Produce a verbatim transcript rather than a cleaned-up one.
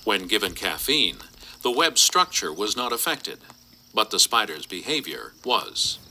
When given caffeine, the web structure was not affected, but the spider's behavior was.